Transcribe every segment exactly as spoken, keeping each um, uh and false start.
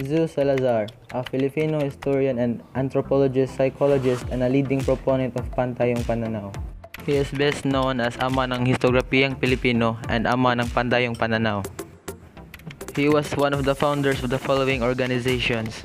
Jesus Salazar, a Filipino historian and anthropologist, psychologist, and a leading proponent of pantayong pananaw. He is best known as ama ng histograpiyang Pilipino and ama ng pantayong pananaw. He was one of the founders of the following organizations.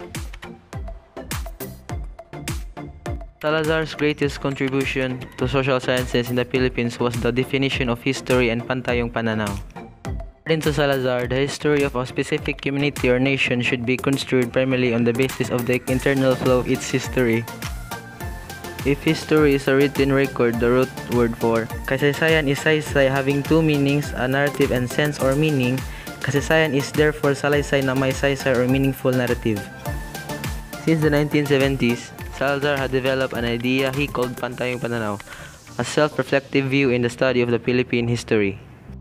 Salazar's greatest contribution to social sciences in the Philippines was the definition of history and pantayong pananaw. According to Salazar, the history of a specific community or nation should be construed primarily on the basis of the internal flow of its history. If history is a written record, the root word for kasaysayan is saysay, having two meanings, a narrative and sense or meaning. Kasaysayan is therefore salaysay na may saysay or meaningful narrative. Since the nineteen seventies, Salazar had developed an idea he called pantayong pananaw, a self-reflective view in the study of the Philippine history.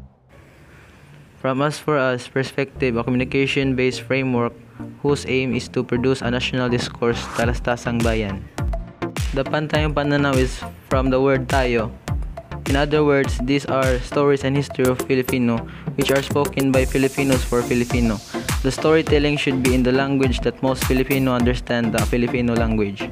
From Us for Us perspective, a communication-based framework whose aim is to produce a national discourse, Talastasang Bayan. The pantayong pananaw is from the word tayo. In other words, these are stories and history of Filipino, which are spoken by Filipinos for Filipino. The storytelling should be in the language that most Filipino understand, the Filipino language.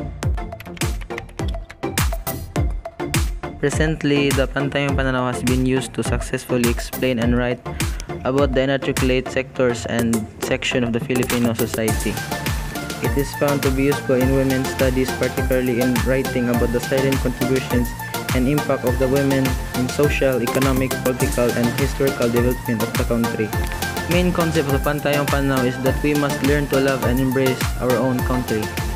Recently, the pantayong pananaw has been used to successfully explain and write about the inarticulate sectors and section of the Filipino society. It is found to be useful in women's studies, particularly in writing about the silent contributions and impact of the women in social, economic, political, and historical development of the country. The main concept of the pantayong pananaw is that we must learn to love and embrace our own country.